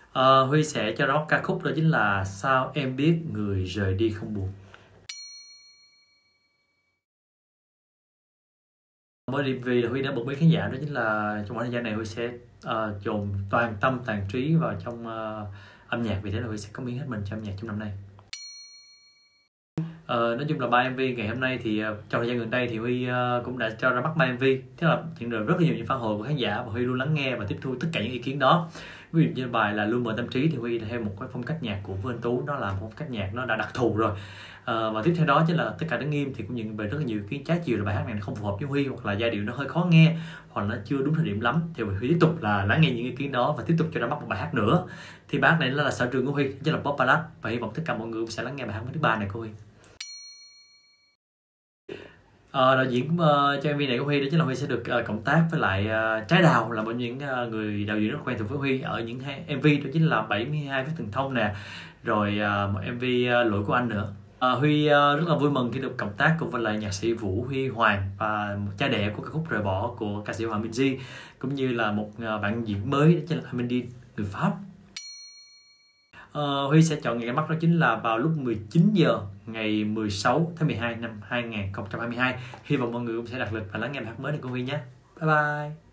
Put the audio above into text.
Huy sẽ cho nó ca khúc đó chính là Sao Em Biết Người Rời Đi Không Buồn. Mới đi vì là Huy đã bật mí khán giả đó chính là trong khoảng thời gian này Huy sẽ dồn toàn tâm toàn trí vào trong âm nhạc, vì thế là Huy sẽ cống hiến hết mình cho âm nhạc trong năm nay. Nói chung là 3 MV ngày hôm nay thì trong thời gian gần đây thì Huy cũng đã cho ra mắt 3 MV, thế là nhận được rất là nhiều những phản hồi của khán giả và Huy luôn lắng nghe và tiếp thu tất cả những ý kiến đó. Ví dụ như bài là Luôn Mở Tâm Trí thì Huy theo một cái phong cách nhạc của Vương Anh Tú, nó là một phong cách nhạc nó đã đặc thù rồi. Và tiếp theo đó chính là Tất Cả Đứng Im thì cũng nhận về rất là nhiều ý kiến trái chiều là bài hát này nó không phù hợp với Huy, hoặc là giai điệu nó hơi khó nghe, hoặc là nó chưa đúng thời điểm lắm, thì Huy tiếp tục là lắng nghe những ý kiến đó và tiếp tục cho ra mắt một bài hát nữa. Thì bài hát này là sở trường của Huy, chính là pop ballad, và hy vọng tất cả mọi người cũng sẽ lắng nghe bài hát thứ ba này của Huy. Đạo diễn cho MV này của Huy đó chính là Huy sẽ được cộng tác với lại Trái Đào, là một những người đạo diễn rất quen thuộc với Huy ở những MV đó chính là 72 Vết Từng Thông nè, rồi một MV Lỗi Của Anh nữa. Huy rất là vui mừng khi được cộng tác cùng với lại nhạc sĩ Vũ Huy Hoàng và một cha đẻ của ca khúc Rời Bỏ của ca sĩ Hoàng Minh Di, cũng như là một bạn diễn mới đó chính là Amélie người Pháp. Huy sẽ chọn ngày ra mắt đó chính là vào lúc 19 giờ ngày 16 tháng 12 năm 2022. Hy vọng mọi người cũng sẽ đặt lịch và lắng nghe bài hát mới này của Huy nhé. Bye bye.